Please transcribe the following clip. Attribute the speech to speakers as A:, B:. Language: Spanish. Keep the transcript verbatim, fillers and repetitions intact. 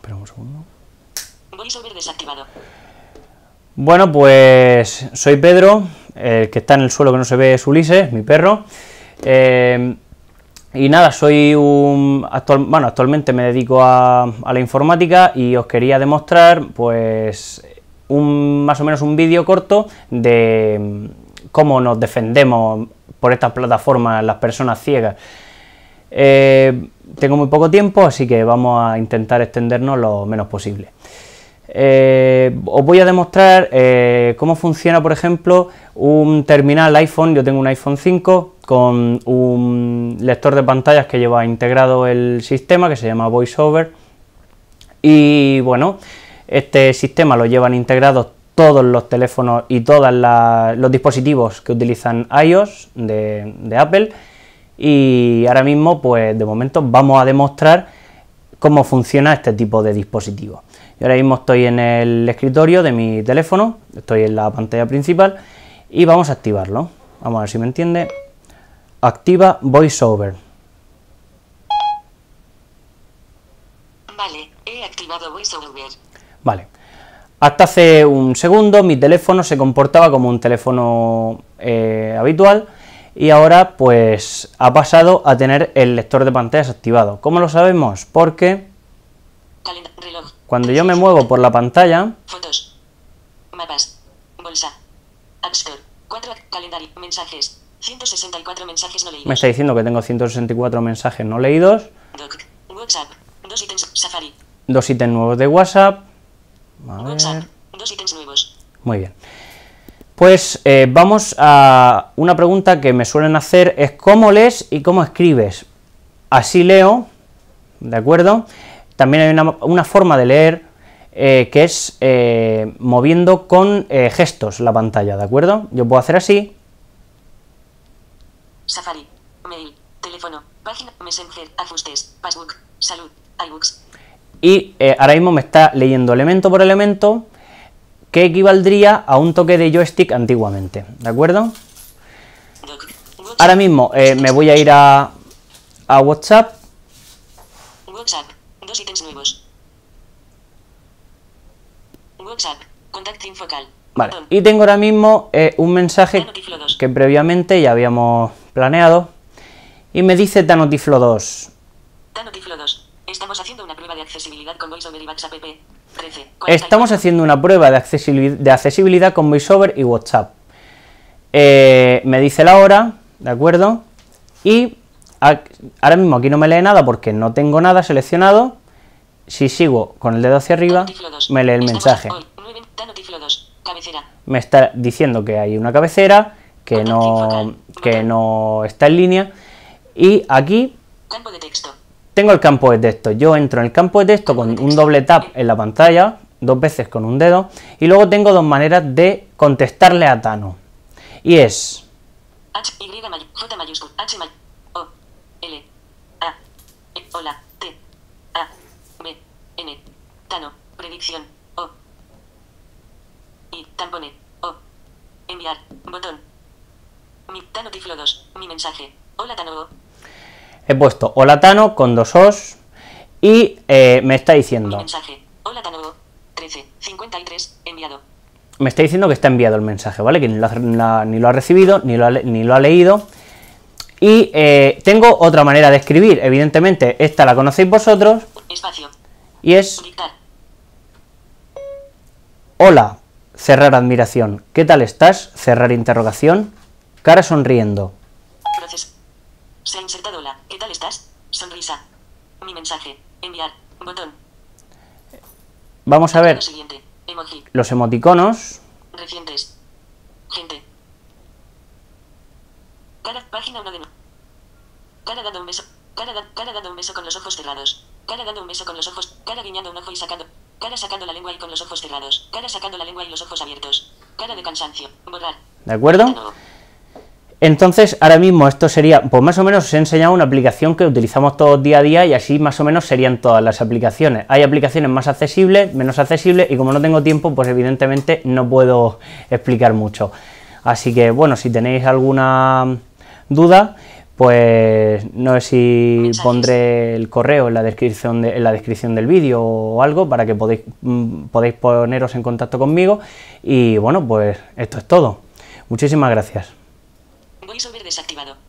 A: Espera un segundo.
B: VoiceOver desactivado.
A: Bueno, pues soy Pedro, el que está en el suelo que no se ve es Ulises, mi perro. Eh, y nada, soy un... Actual, bueno, actualmente me dedico a, a la informática y os quería demostrar, pues, un, más o menos un vídeo corto de cómo nos defendemos por estas plataformas las personas ciegas. Eh, tengo muy poco tiempo, así que vamos a intentar extendernos lo menos posible. Eh, os voy a demostrar eh, cómo funciona, por ejemplo, un terminal iPhone. Yo tengo un iPhone cinco con un lector de pantallas que lleva integrado el sistema, que se llama VoiceOver, y bueno, este sistema lo llevan integrados todos los teléfonos y todos los dispositivos que utilizan iOS de, de Apple, y ahora mismo, pues de momento, vamos a demostrar cómo funciona este tipo de dispositivos. Yo ahora mismo estoy en el escritorio de mi teléfono, estoy en la pantalla principal y vamos a activarlo. Vamos a ver si me entiende. Activa VoiceOver.
B: Vale, he activado VoiceOver.
A: Vale. Hasta hace un segundo mi teléfono se comportaba como un teléfono eh, habitual y ahora pues ha pasado a tener el lector de pantallas activado. ¿Cómo lo sabemos? Porque
B: Calenda, reloj.
A: cuando yo me muevo por la pantalla,
B: Fotos. Mapas. Bolsa. App Store. cuatro. Calendario. Mensajes. ciento sesenta y cuatro mensajes no leídos.
A: me está diciendo que tengo ciento sesenta y cuatro mensajes no leídos,
B: Doc. WhatsApp. Dos ítems. Safari.
A: dos ítems nuevos de WhatsApp. A
B: WhatsApp.
A: ver.
B: Dos ítems nuevos.
A: Muy bien. Pues eh, vamos a una pregunta que me suelen hacer, es cómo lees y cómo escribes. Así leo, ¿de acuerdo? También hay una, una forma de leer eh, que es eh, moviendo con eh, gestos la pantalla, ¿de acuerdo? Yo puedo hacer así.
B: Safari. Mail. Teléfono. Página. Messenger. Ajustes. Passbook. Salud. iBooks.
A: Y eh, ahora mismo me está leyendo elemento por elemento, que equivaldría a un toque de joystick antiguamente, ¿de acuerdo?
B: Doc. WhatsApp.
A: Ahora mismo eh, me voy a ir a, a WhatsApp.
B: WhatsApp. Dos ítems nuevos. WhatsApp. Contacting focal.
A: Vale,
B: Botón.
A: y tengo ahora mismo eh, un mensaje
B: Tanotiflo dos.
A: que previamente ya habíamos planeado, y me dice Tanotiflo dos.
B: Tanotiflo dos. Estamos haciendo una prueba de accesibilidad con VoiceOver y WhatsApp. trece.
A: Estamos haciendo una prueba de accesibilidad, de accesibilidad con VoiceOver y WhatsApp. Eh, me dice la hora, ¿de acuerdo? Y a, ahora mismo aquí no me lee nada porque no tengo nada seleccionado. Si sigo con el dedo hacia arriba, me lee el mensaje.
B: Tanotiflo dos. Cabecera.
A: Me está diciendo que hay una cabecera, que no, que no está en línea, y aquí
B: Campo de texto.
A: tengo el campo de texto. Yo entro en el campo de texto con un doble tap en la pantalla, dos veces con un dedo, y luego tengo dos maneras de contestarle a Tano. Y es...
B: H, Y, may, J mayúscula, H, may, O, L, A, E, hola, T, A, B, N, Tano, predicción, O, I, tampone, O, enviar, botón, mi, Tanotiflo dos, mi mensaje, hola Tano, O.
A: He puesto hola Tano con dos O's y eh, me está
B: Mi
A: diciendo...
B: mensaje, hola Tano, O, trece, cincuenta y tres, enviado.
A: Me está diciendo que está enviado el mensaje, ¿vale? Que ni lo ha, la, ni lo ha recibido, ni lo ha, ni lo ha leído. Y eh, tengo otra manera de escribir, evidentemente, esta la conocéis vosotros,
B: Espacio,
A: y es
B: dictar,
A: hola, cerrar admiración, ¿qué tal estás? Cerrar interrogación, cara sonriendo.
B: proceso. Se ha insertado la, ¿qué tal estás? Sonrisa. Mi mensaje, enviar, botón.
A: Vamos a ver
B: Lo siguiente, emoji,
A: los emoticonos.
B: recientes. Gente. Cara, página uno de... Cara dando un beso. Cara, da- cara dando un beso con los ojos cerrados. Cara dando un beso con los ojos. Cara guiñando un ojo y sacando. Cara sacando la lengua y con los ojos cerrados. Cara sacando la lengua y los ojos abiertos. Cara de cansancio. Borrar.
A: ¿De acuerdo?
B: Tano.
A: Entonces, ahora mismo esto sería, pues más o menos os he enseñado una aplicación que utilizamos todos día a día y así más o menos serían todas las aplicaciones. Hay aplicaciones más accesibles, menos accesibles y como no tengo tiempo, pues evidentemente no puedo explicar mucho. Así que bueno, si tenéis alguna duda, pues no sé si
B: Mensajes.
A: pondré el correo en la descripción, de, en la descripción del vídeo o algo para que podéis, mm, podéis poneros en contacto conmigo. Y bueno, pues esto es todo. Muchísimas gracias.
B: VoiceOver desactivado.